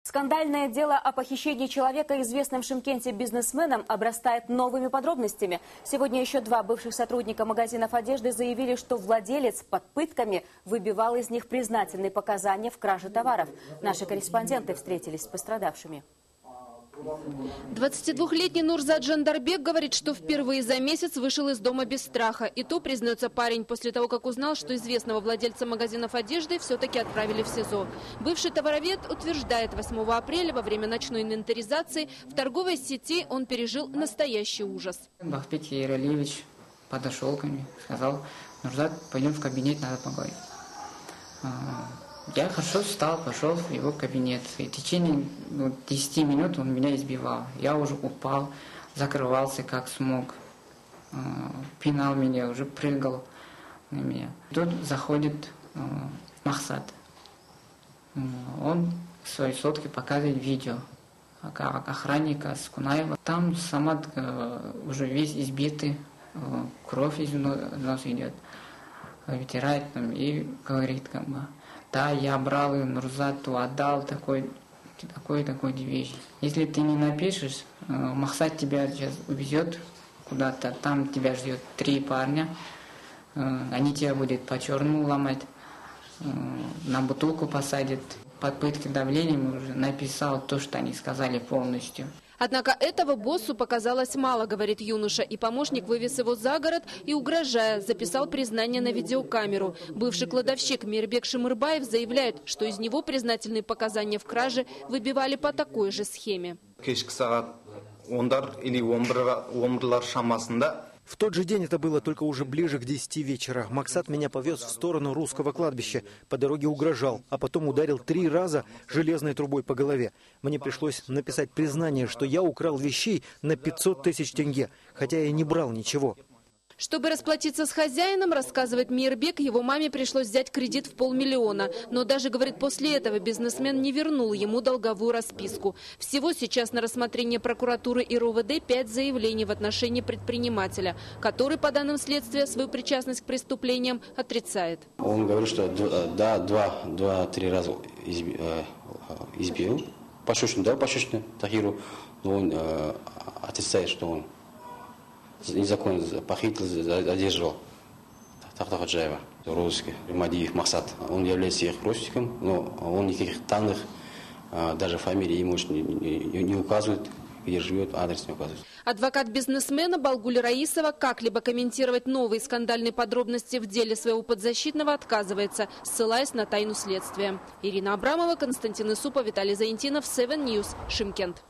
Скандальное дело о похищении человека известным в Шымкенте бизнесменом обрастает новыми подробностями. Сегодня еще два бывших сотрудника магазинов одежды заявили, что владелец под пытками выбивал из них признательные показания в краже товаров. Наши корреспонденты встретились с пострадавшими. 22-летний Нурзат Жандарбек говорит, что впервые за месяц вышел из дома без страха. И то, признается парень, после того, как узнал, что известного владельца магазинов одежды все-таки отправили в СИЗО. Бывший товаровед утверждает, 8 апреля во время ночной инвентаризации в торговой сети он пережил настоящий ужас. Бахтбек Ералиевич подошел ко мне, сказал: Нурзат, пойдем в кабинет, надо поговорить. Я хорошо встал, пошел в его кабинет. И в течение 10 минут он меня избивал. Я уже упал, закрывался как смог. Пинал меня, уже прыгал на меня. Тут заходит Махсат. Он в своей сотке показывает видео охранника Скунаева. Там Самат уже весь избитый, кровь из носа идет. Вытирает там и говорит, как бы: да, я брал и Нурзату отдал такой вещи. Если ты не напишешь, Махсат тебя сейчас увезет куда-то, там тебя ждет 3 парня, они тебя будут по-черному ломать, на бутылку посадят. Под пыткой давлением уже написал то, что они сказали полностью. Однако этого боссу показалось мало, говорит юноша, и помощник вывез его за город и, угрожая, записал признание на видеокамеру. Бывший кладовщик Мирбек Шимырбаев заявляет, что из него признательные показания в краже выбивали по такой же схеме. В тот же день, это было только уже ближе к 10 вечера, Максат меня повез в сторону русского кладбища. По дороге угрожал, а потом ударил 3 раза железной трубой по голове. Мне пришлось написать признание, что я украл вещей на 500 тысяч тенге, хотя я не брал ничего. Чтобы расплатиться с хозяином, рассказывает Мирбек, его маме пришлось взять кредит в 500 000. Но даже, говорит, после этого бизнесмен не вернул ему долговую расписку. Всего сейчас на рассмотрение прокуратуры и РОВД 5 заявлений в отношении предпринимателя, который, по данным следствия, свою причастность к преступлениям отрицает. Он говорит, что да, 2-3 раза избил. Пощечину дал, пощечину Тахиру, но он отрицает, что он незаконно похитил, задержал Тахтахаджаева, розыске, Мадиев Махсат. Он является их родственником, но он никаких данных, даже фамилии, имущества не указывает, где живет, адрес не указывает. Адвокат бизнесмена Балгуль Раисова как-либо комментировать новые скандальные подробности в деле своего подзащитного отказывается, ссылаясь на тайну следствия. Ирина Абрамова, Константин Исупов, Виталий Заинтинов, 7 News, Шымкент.